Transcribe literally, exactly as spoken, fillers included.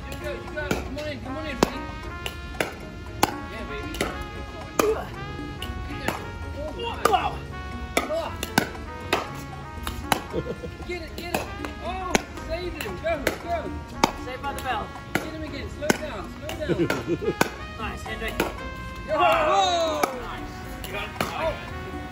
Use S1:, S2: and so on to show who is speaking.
S1: You go, you go. Come on in, come on in, buddy. Yeah, baby.
S2: Wow.
S1: Get it, get it. Oh, save him. Go, go.
S2: Saved by the bell.
S1: Get him again. Slow down, slow down.
S2: Nice, Henry.
S1: Oh!
S2: Nice.
S3: You got it?
S1: Oh.